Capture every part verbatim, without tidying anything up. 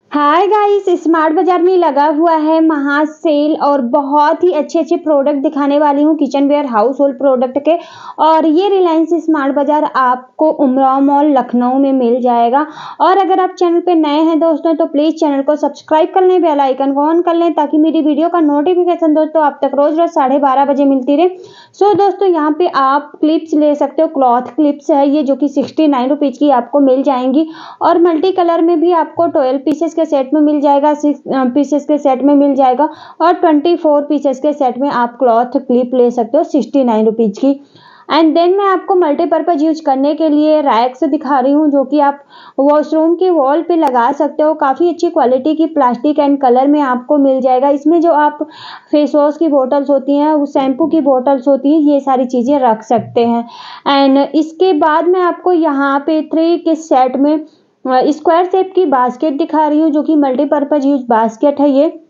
Hi guys, smart बाजार में लगा हुआ है महा सेल और बहुत ही अच्छे अच्छे प्रोडक्ट दिखाने वाली हूँ kitchenware household product के। और ये रिलायंस स्मार्ट बाजार आपको उमराव मॉल लखनऊ में मिल जाएगा। और अगर आप चैनल पे नए हैं दोस्तों तो प्लीज़ चैनल को सब्सक्राइब कर लें, बेल आइकन को ऑन कर लें ताकि मेरी वीडियो का नोटिफिकेशन दोस्तों आप तक रोज रोज साढ़े बारह बजे मिलती रहे। सो दोस्तों यहाँ पे आप क्लिप्स ले सकते हो, क्लॉथ क्लिप्स है ये जो कि सिक्सटी नाइन रुपीज़ की आपको मिल जाएंगी। और मल्टी कलर में भी आपको ट्वेल्व पीसेस के सेट में मिल जाएगा, सिक्स पीसेस के सेट में मिल जाएगा और ट्वेंटी फोर पीसेस के सेट में आप क्लॉथ क्लिप ले सकते हो सिक्सटी नाइन रुपीज़ की। एंड देन मैं आपको मल्टीपर्पज़ यूज करने के लिए रैक्स दिखा रही हूँ जो कि आप वॉशरूम के वॉल पे लगा सकते हो। काफ़ी अच्छी क्वालिटी की प्लास्टिक एंड कलर में आपको मिल जाएगा। इसमें जो आप फेस वॉश की बोटल्स होती हैं, वो शैम्पू की बोटल्स होती हैं, ये सारी चीज़ें रख सकते हैं। एंड इसके बाद मैं आपको यहाँ पे थ्री के सेट में स्क्वायर शेप की बास्केट दिखा रही हूँ जो कि मल्टीपर्पज़ यूज बास्केट है। ये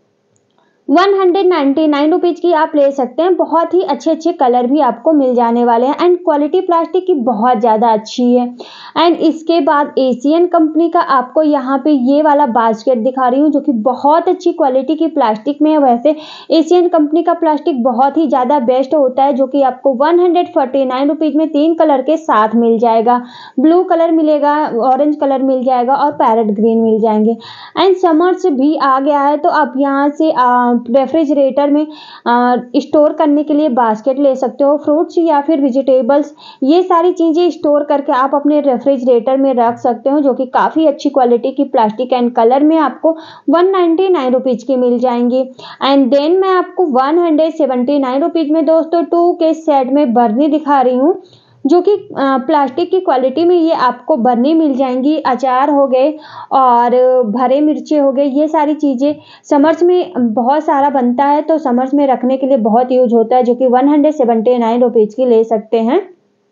one hundred ninety nine rupees की आप ले सकते हैं। बहुत ही अच्छे अच्छे कलर भी आपको मिल जाने वाले हैं एंड क्वालिटी प्लास्टिक की बहुत ज़्यादा अच्छी है। एंड इसके बाद एशियन कंपनी का आपको यहाँ पे ये वाला बास्केट दिखा रही हूँ जो कि बहुत अच्छी क्वालिटी की प्लास्टिक में है। वैसे एशियन कंपनी का प्लास्टिक बहुत ही ज़्यादा बेस्ट होता है जो कि आपको one hundred forty nine rupees में तीन कलर के साथ मिल जाएगा। ब्लू कलर मिलेगा, ऑरेंज कलर मिल जाएगा और पैरेट ग्रीन मिल जाएंगे। एंड समर्स भी आ गया है तो आप यहाँ से आ, रेफ्रिजरेटर में स्टोर करने के लिए बास्केट ले सकते हो। फ्रूट्स या फिर वेजिटेबल्स ये सारी चीज़ें स्टोर करके आप अपने रेफ्रिजरेटर में रख सकते हो जो कि काफ़ी अच्छी क्वालिटी की प्लास्टिक एंड कलर में आपको वन नाइन्टी नाइन रुपीज़ की मिल जाएंगी। एंड देन मैं आपको one hundred seventy nine rupees में दोस्तों टू के सेट में बर्नी दिखा रही हूँ जो कि प्लास्टिक की क्वालिटी में ये आपको बर्नी मिल जाएंगी। अचार हो गए और भरे मिर्चे हो गए, ये सारी चीज़ें समर्स में बहुत सारा बनता है तो समर्स में रखने के लिए बहुत यूज होता है जो कि one hundred seventy nine rupees की ले सकते हैं।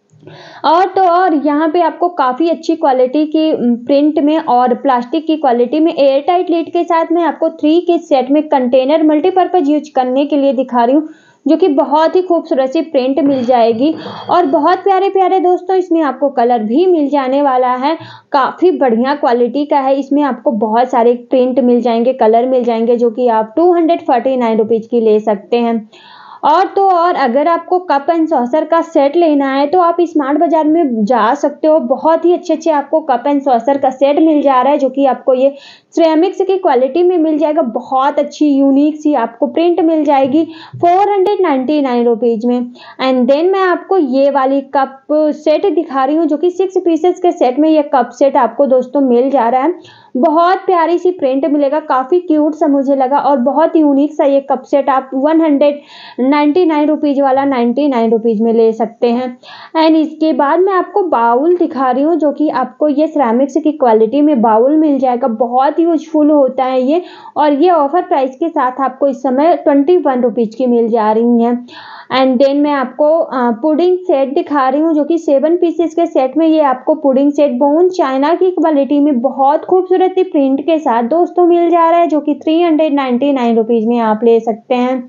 और तो और यहाँ पे आपको काफ़ी अच्छी क्वालिटी की प्रिंट में और प्लास्टिक की क्वालिटी में एयर टाइट लिड के साथ में आपको थ्री के सेट में कंटेनर मल्टीपर्पज़ यूज करने के लिए दिखा रही हूँ जो कि बहुत ही खूबसूरत सी प्रिंट मिल जाएगी। और बहुत प्यारे प्यारे दोस्तों इसमें आपको कलर भी मिल जाने वाला है। काफ़ी बढ़िया क्वालिटी का है, इसमें आपको बहुत सारे प्रिंट मिल जाएंगे, कलर मिल जाएंगे जो कि आप two hundred forty nine rupees की ले सकते हैं। और तो और अगर आपको कप एंड सॉसर का सेट लेना है तो आप स्मार्ट बाजार में जा सकते हो। बहुत ही अच्छे अच्छे आपको कप एंड सॉसर का सेट मिल जा रहा है जो कि आपको ये सिरेमिक्स की क्वालिटी में मिल जाएगा। बहुत अच्छी यूनिक सी आपको प्रिंट मिल जाएगी four hundred ninety nine rupees में। एंड देन मैं आपको ये वाली कप सेट दिखा रही हूँ जो कि सिक्स पीसेस के सेट में ये कप सेट आपको दोस्तों मिल जा रहा है। बहुत प्यारी सी प्रिंट मिलेगा, काफ़ी क्यूट सा मुझे लगा और बहुत यूनिक सा ये कप सेट आप one hundred ninety nine rupees वाला नाइन्टी नाइन रुपीज़ में ले सकते हैं। एंड इसके बाद मैं आपको बाउल दिखा रही हूँ जो कि आपको ये सिरेमिक्स की क्वालिटी में बाउल मिल जाएगा। बहुत यूजफुल होता है ये और ये ऑफर प्राइस के साथ आपको इस समय ट्वेंटी वन रुपीज़ की मिल जा रही हैं। एंड देन मैं आपको पुडिंग सेट दिखा रही हूँ जो कि सेवन पीसेस के सेट में ये आपको पुडिंग सेट बोन चाइना की क्वालिटी में बहुत खूबसूरत प्रिंट के साथ दोस्तों मिल जा रहा है जो कि three hundred ninety nine rupees में आप ले सकते हैं।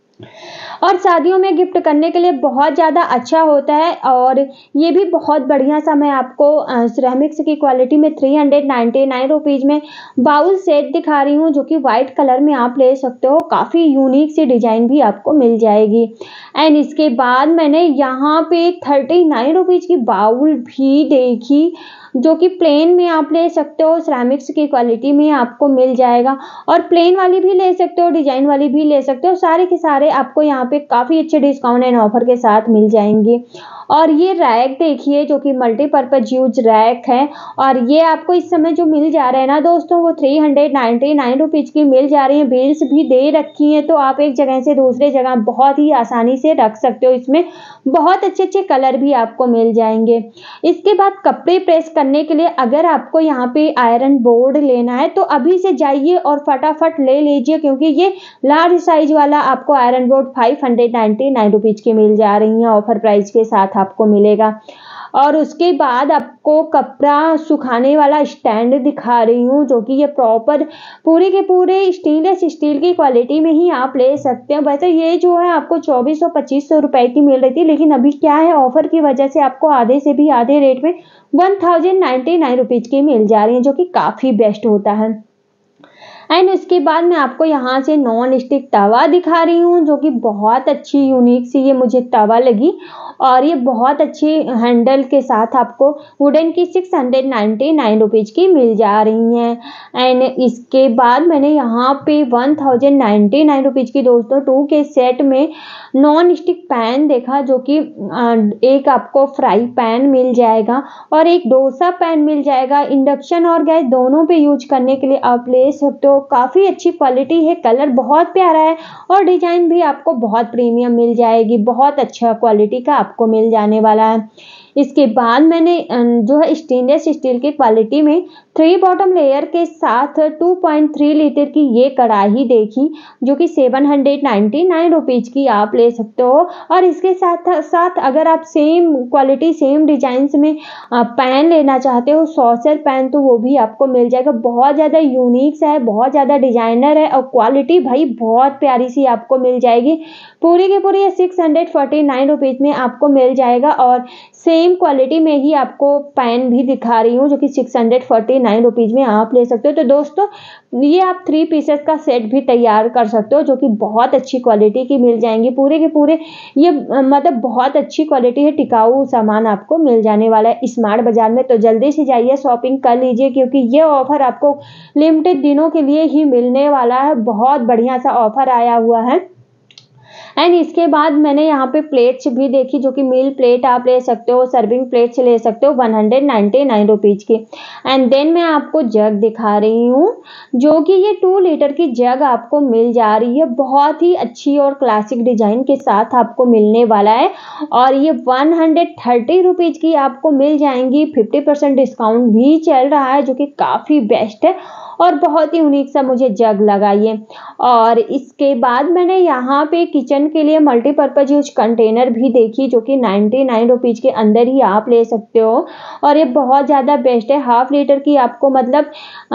और शादियों में गिफ्ट करने के लिए बहुत ज़्यादा अच्छा होता है। और ये भी बहुत बढ़िया सा मैं आपको सिरेमिक्स की क्वालिटी में three hundred ninety nine rupees में बाउल सेट दिखा रही हूँ जो कि वाइट कलर में आप ले सकते हो। काफ़ी यूनिक सी डिज़ाइन भी आपको मिल जाएगी। एंड इसके बाद मैंने यहाँ पे थर्टी नाइन रुपीज़ की बाउल भी देखी जो कि प्लेन में आप ले सकते हो, सिरेमिक्स की क्वालिटी में आपको मिल जाएगा। और प्लेन वाली भी ले सकते हो, डिजाइन वाली भी ले सकते हो, सारे के सारे आपको यहाँ पे काफ़ी अच्छे डिस्काउंट एंड ऑफर के साथ मिल जाएंगे। और ये रैक देखिए जो कि मल्टीपर्पज़ यूज रैक है और ये आपको इस समय जो मिल जा रहा है ना दोस्तों वो three hundred ninety nine rupees की मिल जा रही है। बिल्स भी दे रखी है तो आप एक जगह से दूसरे जगह बहुत ही आसानी से रख सकते हो। इसमें बहुत अच्छे अच्छे कलर भी आपको मिल जाएंगे। इसके बाद कपड़े प्रेस करने के लिए अगर आपको यहाँ पे आयरन बोर्ड लेना है तो अभी से जाइए और फटाफट ले लीजिए क्योंकि ये लार्ज साइज वाला आपको iron board five hundred ninety nine rupees की मिल जा रही है। ऑफर प्राइस के साथ आपको मिलेगा। और उसके बाद आपको कपड़ा सुखाने वाला स्टैंड दिखा रही हूँ जो कि ये प्रॉपर पूरे के पूरे स्टेनलेस स्टील की क्वालिटी में ही आप ले सकते हैं। वैसे ये जो है आपको चौबीस सौ पच्चीस सौ रुपये की मिल रही थी लेकिन अभी क्या है ऑफर की वजह से आपको आधे से भी आधे रेट में one thousand ninety nine rupees की मिल जा रही है जो कि काफ़ी बेस्ट होता है। एंड उसके बाद मैं आपको यहाँ से नॉन स्टिक तवा दिखा रही हूँ, जो कि बहुत अच्छी यूनिक सी ये मुझे तवा लगी और ये बहुत अच्छी हैंडल के साथ आपको वुडन की six hundred ninety nine rupees की मिल जा रही हैं। एंड इसके बाद मैंने यहाँ पे one thousand ninety nine rupees की दोस्तों टू के सेट में नॉन स्टिक पैन देखा, जो कि एक आपको फ्राई पैन मिल जाएगा और एक डोसा पैन मिल जाएगा। इंडक्शन और गैस दोनों पे यूज करने के लिए आप ले सकते हो। काफ़ी अच्छी क्वालिटी है, कलर बहुत प्यारा है और डिज़ाइन भी आपको बहुत प्रीमियम मिल जाएगी। बहुत अच्छा क्वालिटी का आपको मिल जाने वाला है। इसके बाद मैंने जो है स्टेनलेस स्टील की क्वालिटी में थ्री बॉटम लेयर के साथ टू पॉइंट थ्री लीटर की ये कढ़ाई देखी, जो कि seven hundred ninety nine rupees की आप ले सकते हो। और इसके साथ साथ अगर आप सेम क्वालिटी सेम डिजाइन्स में पैन लेना चाहते हो, सॉसर पैन, तो वो भी आपको मिल जाएगा। बहुत ज़्यादा यूनिक सा है, बहुत ज़्यादा डिजाइनर है और क्वालिटी भाई बहुत प्यारी सी आपको मिल जाएगी। पूरी की पूरी six hundred forty nine rupees में आपको मिल जाएगा और सेम क्वालिटी में ही आपको पैन भी दिखा रही हूँ, जो कि six hundred forty nine rupees में आप ले सकते हो। तो दोस्तों ये आप थ्री पीसेस का सेट भी तैयार कर सकते हो, जो कि बहुत अच्छी क्वालिटी की मिल जाएंगी। पूरे के पूरे ये मतलब बहुत अच्छी क्वालिटी है, टिकाऊ सामान आपको मिल जाने वाला है स्मार्ट बाजार में। तो जल्दी से जाइए शॉपिंग कर लीजिए, क्योंकि ये ऑफर आपको लिमिटेड दिनों के लिए ही मिलने वाला है। बहुत बढ़िया सा ऑफर आया हुआ है। एंड इसके बाद मैंने यहाँ पे प्लेट्स भी देखी, जो कि मील प्लेट आप ले सकते हो, सर्विंग प्लेट्स ले सकते हो one hundred ninety nine rupees की। एंड देन मैं आपको जग दिखा रही हूँ, जो कि ये टू लीटर की जग आपको मिल जा रही है। बहुत ही अच्छी और क्लासिक डिजाइन के साथ आपको मिलने वाला है और ये वन हंड्रेड थर्टी रुपीज़ की आपको मिल जाएंगी। फिफ्टी परसेंट डिस्काउंट भी चल रहा है, जो कि काफ़ी बेस्ट है और बहुत ही यूनिक सा मुझे जग लगा ये। और इसके बाद मैंने यहाँ पे किचन के लिए मल्टीपर्पज़ यूज कंटेनर भी देखी, जो कि नाइन्टी नाइन रुपीज़ के अंदर ही आप ले सकते हो और ये बहुत ज़्यादा बेस्ट है। हाफ लीटर की आपको मतलब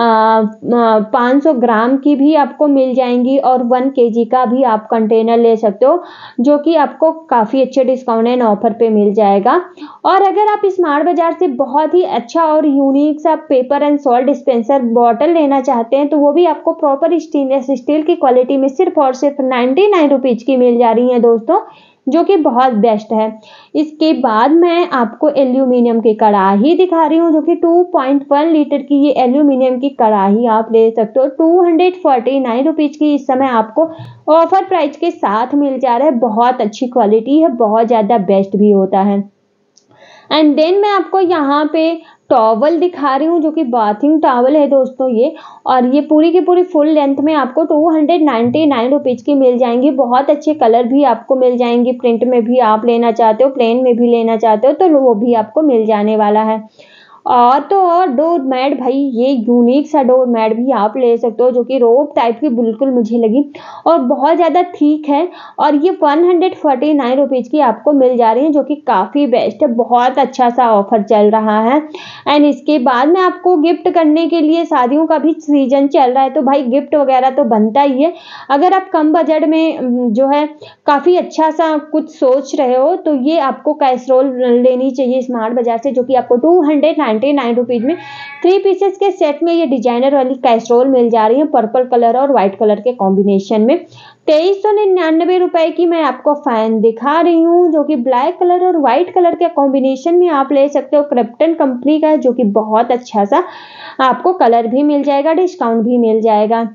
पाँच सौ ग्राम की भी आपको मिल जाएंगी और वन केजी का भी आप कंटेनर ले सकते हो, जो कि आपको काफ़ी अच्छे डिस्काउंट एंड ऑफर पे मिल जाएगा। और अगर आप स्मार्ट बाजार से बहुत ही अच्छा और यूनिक सा pepper and salt dispenser bottle लेना चाहते हैं, तो वो भी आपको प्रॉपर स्टेनलेस स्टील की क्वालिटी में सिर्फ और सिर्फ नाइन्टी नाइन रुपीज़ की मिल जा रही है दोस्तों, जो कि बहुत बेस्ट है। इसके बाद मैं आपको एल्यूमिनियम की कढ़ाई दिखा रही हूँ, जो कि टू पॉइंट वन लीटर की ये एल्यूमिनियम की कढ़ाई आप ले सकते हो। Two hundred forty nine rupees की इस समय आपको ऑफर प्राइस के साथ मिल जा रहा है। बहुत अच्छी क्वालिटी है, बहुत ज़्यादा बेस्ट भी होता है। एंड देन मैं आपको यहाँ पे टॉवल दिखा रही हूँ, जो कि बाथिंग टॉवल है दोस्तों ये, और ये पूरी की पूरी फुल लेंथ में आपको two hundred ninety nine rupees की मिल जाएंगी। बहुत अच्छे कलर भी आपको मिल जाएंगी। प्रिंट में भी आप लेना चाहते हो, प्लेन में भी लेना चाहते हो, तो वो भी आपको मिल जाने वाला है। और तो और डोर मैट, भाई ये यूनिक सा डोर मैट भी आप ले सकते हो, जो कि रोप टाइप की बिल्कुल मुझे लगी और बहुत ज़्यादा ठीक है और ये one hundred forty nine rupees की आपको मिल जा रही है, जो कि काफ़ी बेस्ट है। बहुत अच्छा सा ऑफर चल रहा है। एंड इसके बाद में आपको गिफ्ट करने के लिए, शादियों का भी सीजन चल रहा है, तो भाई गिफ्ट वगैरह तो बनता ही है। अगर आप कम बजट में जो है काफ़ी अच्छा सा कुछ सोच रहे हो, तो ये आपको कैसरोल लेनी चाहिए स्मार्ट बाजार से, जो कि आपको two hundred ninety nine rupees में थ्री पीसेस के सेट में ये डिजाइनर वाली कैसरोल मिल जा रही है, पर्पल कलर और व्हाइट कलर के कॉम्बिनेशन में। तेईस सौ निन्यानवे रुपए की मैं आपको फैन दिखा रही हूँ, जो कि ब्लैक कलर और व्हाइट कलर के कॉम्बिनेशन में आप ले सकते हो। क्रिप्टन कंपनी का है, जो कि बहुत अच्छा सा आपको कलर भी मिल जाएगा, डिस्काउंट भी मिल जाएगा।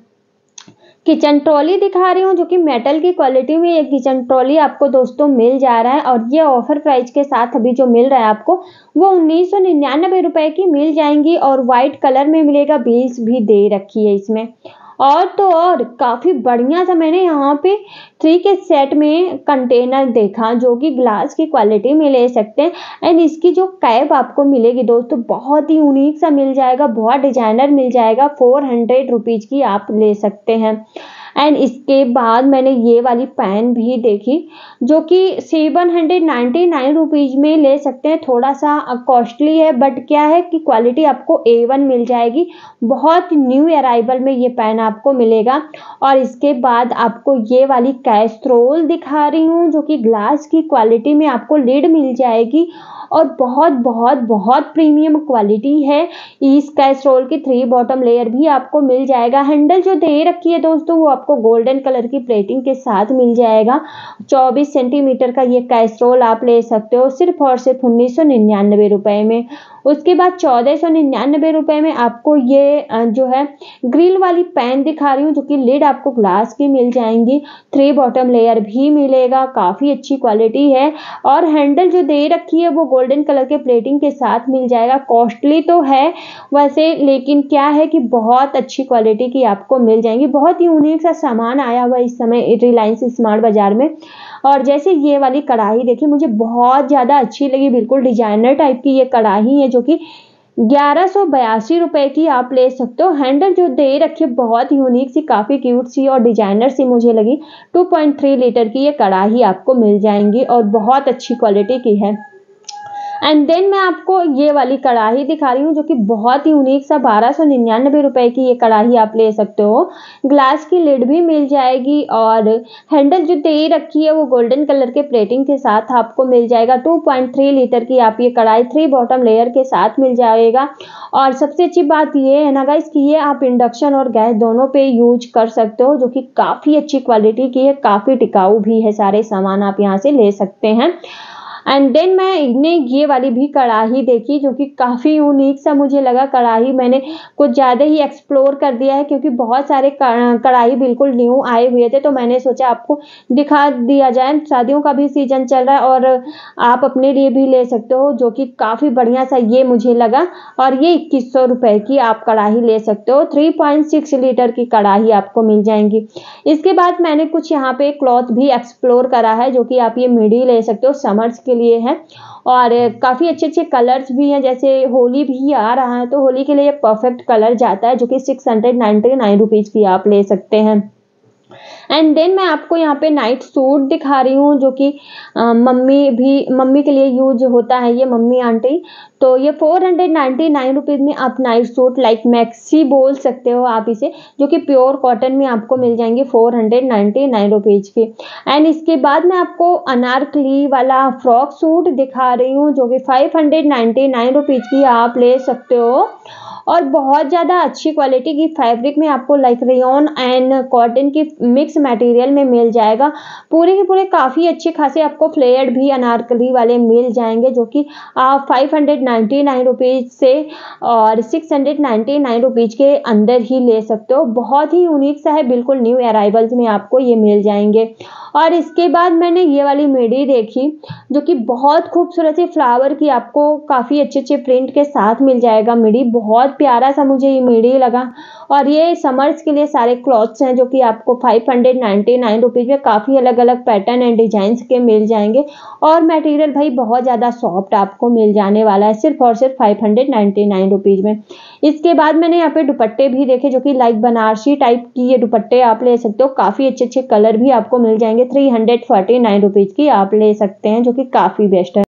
किचन ट्रॉली दिखा रही हूँ, जो कि मेटल की क्वालिटी में एक किचन ट्रॉली आपको दोस्तों मिल जा रहा है और ये ऑफर प्राइस के साथ अभी जो मिल रहा है आपको वो उन्नीस सौ निन्यानवे रुपए की मिल जाएंगी और व्हाइट कलर में मिलेगा। बिल्स भी दे रखी है इसमें। और तो और काफ़ी बढ़िया सा मैंने यहाँ पे थ्री के सेट में कंटेनर देखा, जो कि ग्लास की क्वालिटी में ले सकते हैं। एंड इसकी जो कैप आपको मिलेगी दोस्तों बहुत ही यूनिक सा मिल जाएगा, बहुत डिजाइनर मिल जाएगा। फोर हंड्रेड रुपीज़ की आप ले सकते हैं। एंड इसके बाद मैंने ये वाली पेन भी देखी जो कि seven hundred ninety nine rupees में ले सकते हैं। थोड़ा सा कॉस्टली है बट क्या है कि क्वालिटी आपको ए वन मिल जाएगी। बहुत न्यू अराइवल में ये पेन आपको मिलेगा। और इसके बाद आपको ये वाली कैस्ट्रोल दिखा रही हूँ जो कि ग्लास की क्वालिटी में आपको लिड मिल जाएगी और बहुत बहुत बहुत प्रीमियम क्वालिटी है। इस कैसरोल की थ्री बॉटम लेयर भी आपको मिल जाएगा। हैंडल जो दे रखी है दोस्तों वो आपको गोल्डन कलर की प्लेटिंग के साथ मिल जाएगा। चौबीस सेंटीमीटर का ये कैसरोल आप ले सकते हो सिर्फ और सिर्फ उन्नीस सौ निन्यानवे रुपये में। उसके बाद चौदह सौ निन्यानवे रुपये में आपको ये जो है ग्रिल वाली पैन दिखा रही हूँ जो कि लिड आपको ग्लास की मिल जाएंगी। थ्री बॉटम लेयर भी मिलेगा, काफ़ी अच्छी क्वालिटी है। और हैंडल जो दे रखी है वो गोल्डन कलर के प्लेटिंग के साथ मिल जाएगा। कॉस्टली तो है वैसे, लेकिन क्या है कि बहुत अच्छी क्वालिटी की आपको मिल जाएंगी। बहुत यूनिक सा सामान आया हुआ इस समय रिलायंस स्मार्ट बाजार में। और जैसे ये वाली कढ़ाई देखिए मुझे बहुत ज़्यादा अच्छी लगी, बिल्कुल डिजाइनर टाइप की ये कढ़ाई है जो कि ग्यारह सौ बयासी रुपये की आप ले सकते हो। हैंडल जो दे रखी है बहुत यूनिक सी, काफ़ी क्यूट सी और डिजाइनर सी मुझे लगी। टू पॉइंट थ्री लीटर की ये कढ़ाई आपको मिल जाएंगी और बहुत अच्छी क्वालिटी की है। एंड देन मैं आपको ये वाली कढ़ाई दिखा रही हूँ जो कि बहुत ही यूनिक सा बारह सौ निन्यानवे रुपये की ये कढ़ाई आप ले सकते हो। ग्लास की लिड भी मिल जाएगी और हैंडल जो दे रखी है वो गोल्डन कलर के प्लेटिंग के साथ आपको मिल जाएगा। टू पॉइंट थ्री लीटर की आप ये कढ़ाई थ्री बॉटम लेयर के साथ मिल जाएगा। और सबसे अच्छी बात ये है ना गाइस कि ये आप इंडक्शन और गैस दोनों पे यूज कर सकते हो जो कि काफ़ी अच्छी क्वालिटी की है, काफ़ी टिकाऊ भी है। सारे सामान आप यहाँ से ले सकते हैं। एंड देन मैंने ये वाली भी कढ़ाई देखी जो कि काफ़ी यूनिक सा मुझे लगा। कढ़ाई मैंने कुछ ज़्यादा ही एक्सप्लोर कर दिया है क्योंकि बहुत सारे कढ़ाई बिल्कुल न्यू आए हुए थे, तो मैंने सोचा आपको दिखा दिया जाए। शादियों का भी सीजन चल रहा है और आप अपने लिए भी ले सकते हो जो कि काफ़ी बढ़िया सा ये मुझे लगा। और ये इक्कीस सौ रुपये की आप कढ़ाई ले सकते हो। थ्री पॉइंट सिक्स लीटर की कढ़ाई आपको मिल जाएंगी। इसके बाद मैंने कुछ यहाँ पे क्लॉथ भी एक्सप्लोर करा है जो कि आप ये मिडी ले सकते हो, समर्स के लिए है। और काफ़ी अच्छे अच्छे कलर्स भी हैं, जैसे होली भी आ रहा है तो होली के लिए परफेक्ट कलर जाता है जो कि six hundred ninety nine rupees की आप ले सकते हैं। एंड देन मैं आपको यहाँ पे नाइट सूट दिखा रही हूँ जो कि मम्मी भी मम्मी के लिए यूज होता है, ये मम्मी आंटी। तो ये four hundred ninety nine rupees में आप नाइट सूट लाइक मैक्सी बोल सकते हो आप इसे, जो कि प्योर कॉटन में आपको मिल जाएंगे four hundred ninety nine rupees की। एंड इसके बाद मैं आपको अनारकली वाला फ्रॉक सूट दिखा रही हूँ जो कि five hundred ninety nine rupees की आप ले सकते हो। और बहुत ज़्यादा अच्छी क्वालिटी की फैब्रिक में आपको लाइक रेयॉन एंड कॉटन की मिक्स मटेरियल में मिल जाएगा। पूरे के पूरे काफ़ी अच्छे खासे आपको फ्लेयर्ड भी अनारकली वाले मिल जाएंगे जो कि आप five hundred ninety nine rupees से और six hundred ninety nine rupees के अंदर ही ले सकते हो। बहुत ही यूनिक सा है, बिल्कुल न्यू अराइवल्स में आपको ये मिल जाएंगे। और इसके बाद मैंने ये वाली मिडी देखी जो कि बहुत खूबसूरत सी फ्लावर की आपको काफ़ी अच्छे अच्छे प्रिंट के साथ मिल जाएगा। मिडी बहुत प्यारा सा मुझे ये मिडी लगा। और ये समर्स के लिए सारे क्लॉथ्स हैं जो कि आपको five hundred ninety nine rupees में काफ़ी अलग अलग पैटर्न एंड डिजाइंस के मिल जाएंगे। और मटेरियल भाई बहुत ज़्यादा सॉफ्ट आपको मिल जाने वाला है सिर्फ और सिर्फ five hundred ninety nine rupees में। इसके बाद मैंने यहाँ पे दुपट्टे भी देखे जो कि लाइक बनारसी टाइप की ये दुपट्टे आप ले सकते हो। काफ़ी अच्छे अच्छे कलर भी आपको मिल जाएंगे। Three hundred forty nine rupees की आप ले सकते हैं जो कि काफ़ी बेस्ट है।